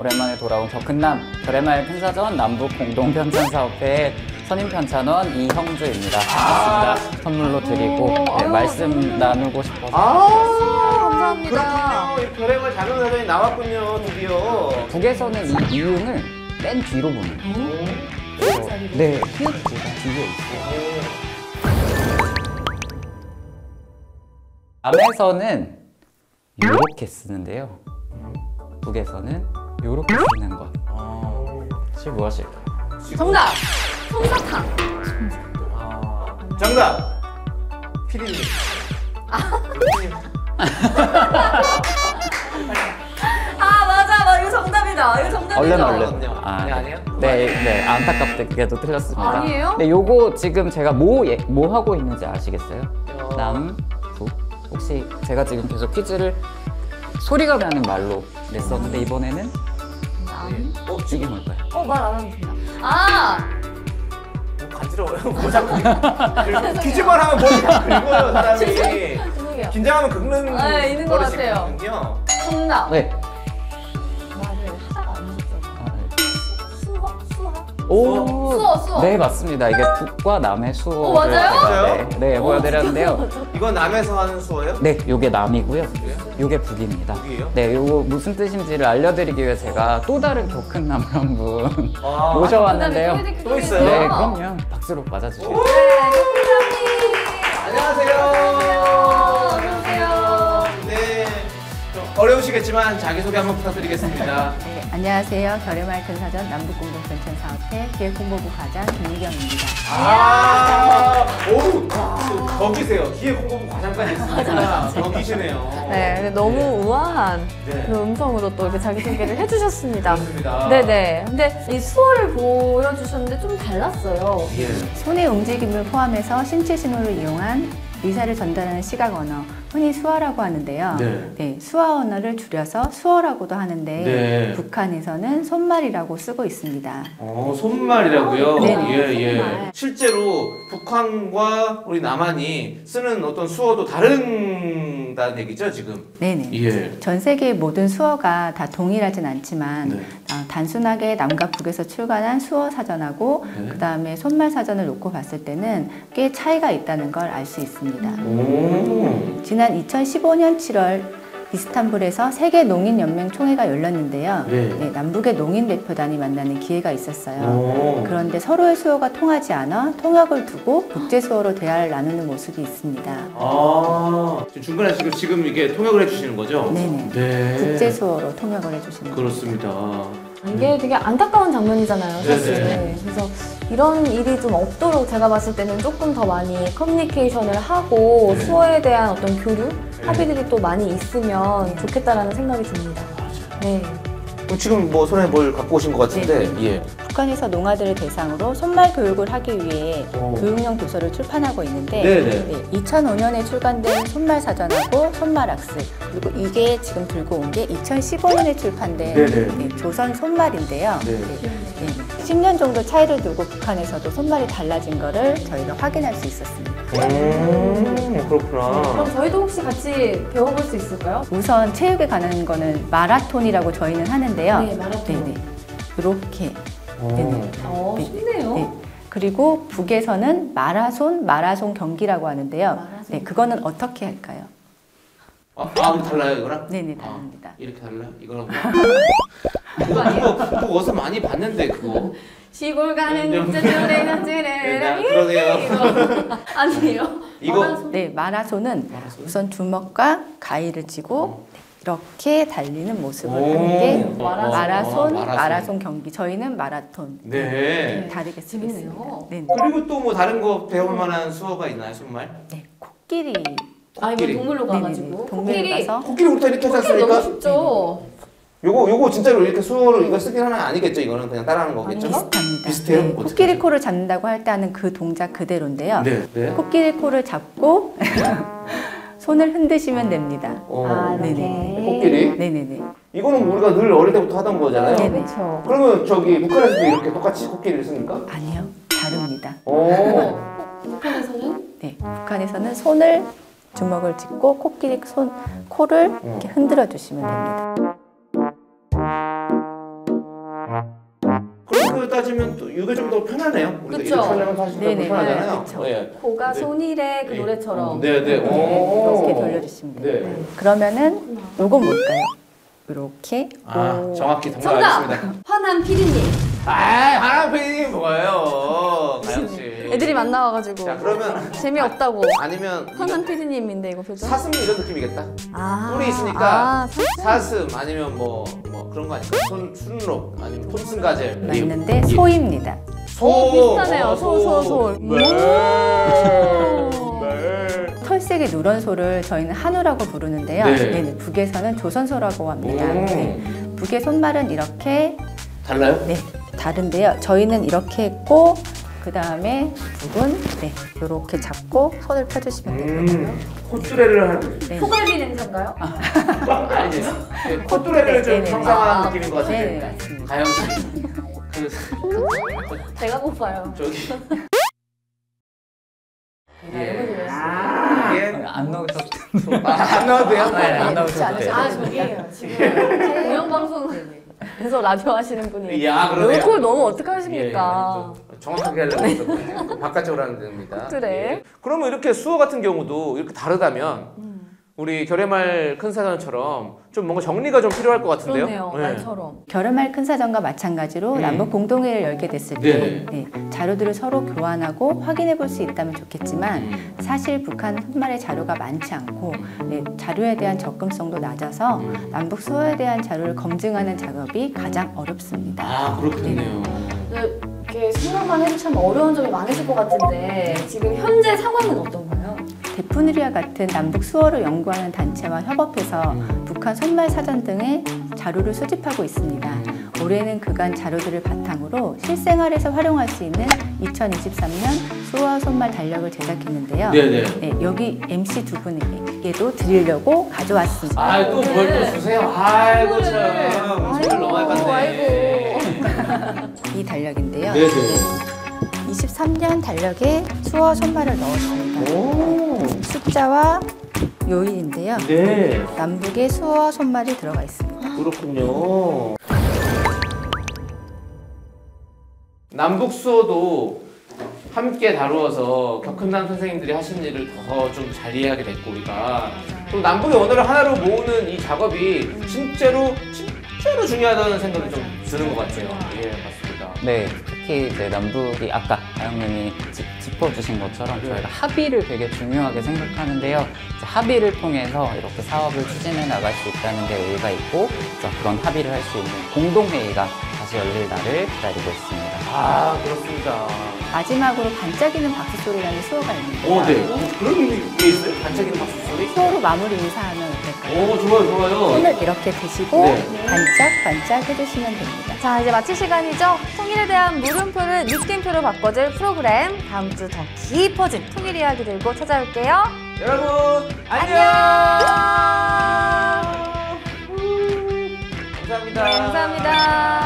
오랜만에 돌아온 격훈남 결의마을 편사전 남북 공동편찬사업회의 선임편찬원 이형주입니다. 반갑습니다. 선물로 드리고 네, 말씀 나누고 싶어서 감사합니다. 그렇군요. 결의마을 작은 사전이 나왔군요, 드디어. 북에서는 이 이응을 맨 뒤로 보는 거예요. 네, 히읗가 뒤에 있어요. 남에서는 요렇게 쓰는데요. 북에서는 요렇게 쓰는 것. 지금 무엇일까요? 정답! 솜사탕! 정답! 피디님. 맞아. 이거 정답이다. 이거 정답이다. 얼른. 네, 아니에요? 네, 안타깝게도 틀렸습니다. 아니에요? 네, 요거 지금 제가 뭐 하고 있는지 아시겠어요? 남, 북. 혹시 제가 지금 계속 퀴즈를 소리가 나는 말로 냈었는데 이번에는 이게 뭘까요? 말 안 하면 된다. 간지러워요. 뭐 자꾸 퀴즈만 하면 머리 다 긁어요, 사람이. 죄송해요. 긴장하면 긁는 네, 있는 것 버릇이 같아요. 있거든요. 정답! 네. 말을 하다가 안 했죠. 수화? 오. 수어. 네, 맞습니다. 이게 북과 남의 수어를 맞아요? 제가 맞아요? 네, 보여드렸는데요. 이건 남에서 하는 수어예요? 네, 요게 남이고요. 요게 북입니다. 북이에요? 네, 요거 무슨 뜻인지를 알려드리기 위해 제가 또 다른 격훈남을 한 분 아, 모셔왔는데요. 또 있어요? 네, 그럼요. 박수로 맞아주세요. 안녕하세요. 안녕하세요. 네. 좀 어려우시겠지만 자기소개 한번 부탁드리겠습니다. 네, 안녕하세요. 결의마을 편사전 남북공동편찬사업회 기획홍보부 과장 김미경입니다. 덕이세요. 기획홍보부 과장까지 있습니다. 덕이시네요. 네, 근데 너무 우아한 네. 그 음성으로 또 이렇게 자기소개를 해주셨습니다. 그렇습니다. 네네. 근데 이 수어를 보여주셨는데 좀 달랐어요. 예. 손의 움직임을 포함해서 신체 신호를 이용한 의사를 전달하는 시각 언어, 흔히 수어라고 하는데요. 네. 수어 언어를 줄여서 수어라고도 하는데 네. 북한에서는 손말이라고 쓰고 있습니다. 손말이라고요? 네네, 예. 손말. 실제로 북한과 우리 남한이 쓰는 어떤 수어도 다른다는 얘기죠, 지금? 네네. 예. 전 세계의 모든 수어가 다 동일하진 않지만 네. 단순하게 남과 북에서 출간한 수어 사전하고 네. 그 다음에 손말 사전을 놓고 봤을 때는 꽤 차이가 있다는 걸 알 수 있습니다. 지난 2015년 7월 이스탄불에서 세계 농인연맹 총회가 열렸는데요. 네. 남북의 농인 대표단이 만나는 기회가 있었어요. 그런데 서로의 수어가 통하지 않아 통역을 두고 국제 수어로 대화를 나누는 모습이 있습니다. 중간에 지금 이게 통역을 해주시는 거죠? 네네. 네. 국제 수어로 통역을 해주시는 거죠. 그렇습니다. 이게 되게 안타까운 장면이잖아요, 사실. 네네. 그래서 이런 일이 좀 없도록 제가 봤을 때는 조금 더 많이 커뮤니케이션을 하고 네. 수어에 대한 어떤 교류, 합의들이 또 많이 있으면 좋겠다라는 생각이 듭니다. 네. 그럼 지금 뭐 손에 뭘 갖고 오신 것 같은데, 예. 북한에서 농아들을 대상으로 손말 교육을 하기 위해 교육용 도서를 출판하고 있는데 네네. 2005년에 출간된 손말 사전하고 손말 학습 그리고 이게 지금 들고 온 게 2015년에 출판된 네네. 조선 손말인데요. 네. 10년 정도 차이를 두고 북한에서도 손말이 달라진 거를 저희가 확인할 수 있었습니다. 그렇구나. 그럼 저희도 혹시 같이 배워볼 수 있을까요? 우선 체육에 관한 거는 마라톤이라고 저희는 하는데요. 네, 마라톤. 네네. 이렇게. 네네. 쉽네요. 네. 그리고 북에서는 마라손 경기라고 하는데요. 네, 그거는 어떻게 할까요? 우리 달라요, 이거랑? 네네, 다릅니다. 이렇게 달라요? 이거랑? 그거 어디서 많이 봤는데, 그거. 시골 가는 네, 그러네요. 아니에요. 이거. 네, 마라손은 우선 주먹과 가위를 쥐고 이렇게 달리는 모습을 하는 게 마라손 경기. 저희는 마라톤. 네. 다르게 쓰겠습니다. 재밌네요. 네, 그리고 또 뭐 다른 거 배울 만한 수어가 있나요, 손말? 네, 코끼리. 뭐 동물로 네네네, 가가지고. 동물에 가서 코끼리부터 이렇게 하지 코끼리 너무 않습니까? 쉽죠? 요거 진짜로 이렇게 수어로 이거 쓰긴 하는 거 아니겠죠? 이거는 그냥 따라하는 거겠죠? 비슷합니다. 비슷해요? 네, 어떻게 코끼리 하죠? 코를 잡는다고 할 때 하는 그 동작 그대로인데요. 네. 코끼리 코를 잡고 손을 흔드시면 됩니다. 네네. 코끼리? 네네네. 이거는 우리가 늘 어릴 때부터 하던 거잖아요. 네네. 그렇죠. 그러면 저기 북한에서도 이렇게 똑같이 코끼리를 씁니까? 아니요, 다릅니다. 북한에서는? 네, 북한에서는 손을 주먹을 쥐고 코끼리 코를 이렇게 흔들어 주시면 됩니다. 그런 따지면 또 이게 좀 더 편하네요. 우리가 그쵸? 이렇게 촬영을 사실 더 네네. 편하잖아요. 그쵸. 예. 고가 네. 손일의 그 노래처럼. 네네. 이렇게 돌려주시면 돼요. 네. 그러면은 요건 뭘까요? 이렇게. 아, 정확히 정답! 통과하겠습니다. 화난 피디님. 하나페이 뭐예요? 가영 씨. 애들이 만나와가지고 자, 그러면 재미없다고. 아니면 화난 피디님인데 이거 표정? 사슴 이런 느낌이겠다. 아, 뿔이 있으니까 사슴 아니면 뭐 그런 거 아닐까? 순록 아니면 폰슨가젤. 맞는데 소입니다. 비슷하네요. 소. 털색의 누런소를 저희는 한우라고 부르는데요. 네. 네네, 북에서는 조선소라고 합니다. 오. 네. 북의 손말은 이렇게 달라요? 네, 다른데요. 저희는 이렇게 했고 그 다음에 북은 네, 이렇게 잡고 손을 펴주시면 되고요. 콧뚜레를 하는. 네. 소갈비 냄새인가요? 아니, 네, 콧뚜레를 좀 네네. 상상하는 느낌인 것 같은데. 네, 맞습니다. 가영 씨. 배가 고파요. 저기 예. 이게 안 넣어도 안 나와도 돼요? 네, 안 넣어도 그렇지 돼요. 아, 저기에요. 지금 공영방송에서 라디오 하시는 분이. 야, 그러네요. 그걸 너무 어떡하십니까? 예, 좀 정확하게 하려고 했었거든요. 바깥쪽으로 하는 데입니다. 그래. 예. 그러면 이렇게 수어 같은 경우도 이렇게 다르다면 우리 결의말 큰 사전처럼 좀 뭔가 정리가 좀 필요할 것 같은데요? 그렇네요. 예. 말처럼. 결혼말 큰 사전과 마찬가지로 남북 공동회의를 열게 됐을 때 네. 자료들을 서로 교환하고 확인해 볼 수 있다면 좋겠지만 사실 북한 손말의 자료가 많지 않고 자료에 대한 접근성도 낮아서 남북 수어에 대한 자료를 검증하는 작업이 가장 어렵습니다. 아, 그렇겠네요. 이렇게 생각만 해도 참 어려운 점이 많으실 것 같은데 지금 현재 상황은 어떤가요? 데프누리와 같은 남북 수어를 연구하는 단체와 협업해서 북한 손말 사전 등의 자료를 수집하고 있습니다. 올해는 그간 자료들을 바탕으로 실생활에서 활용할 수 있는 2023년 수어 손말 달력을 제작했는데요. 네네. 네, 여기 MC 두 분에게도 드리려고 가져왔습니다. 아, 또 뭘 또 주세요? 아이고, 참. 손을 너무 많이 봤네. 이 달력인데요. 네네. 23년 달력에 수어 손말을 넣었습니다. 오. 숫자와 요일인데요. 네. 남북의 수어 손말이 들어가 있습니다. 그렇군요. 남북 수어도 함께 다루어서 격훈남 선생님들이 하신 일을 더 좀 잘 이해하게 됐고 우리가 또 남북의 언어를 하나로 모으는 이 작업이 진짜로 중요하다는 생각이 좀 드는 것 같아요. 예, 맞습니다. 네, 특히 이제 남북이 아까 가영님이 짚어주신 것처럼 저희가 합의를 되게 중요하게 생각하는데요. 이제 합의를 통해서 이렇게 사업을 추진해 나갈 수 있다는 데 의의가 있고 그런 합의를 할 수 있는 공동회의가 다시 열릴 날을 기다리고 있습니다. 아, 그렇습니다. 마지막으로 반짝이는 박수 소리라는 수어가 있는데요. 네. 그런 게 있어요? 반짝이는 박수 소리? 수어로 마무리 인사하면 어떨까요? 좋아요. 손을 이렇게 드시고 네. 반짝반짝 해주시면 됩니다. 자, 이제 마칠 시간이죠. 통일에 대한 물음표를 느낌표로 바꿔줄 프로그램. 다음 주 더 깊어진 통일 이야기 들고 찾아올게요. 여러분, 안녕! 안녕! 감사합니다. 감사합니다.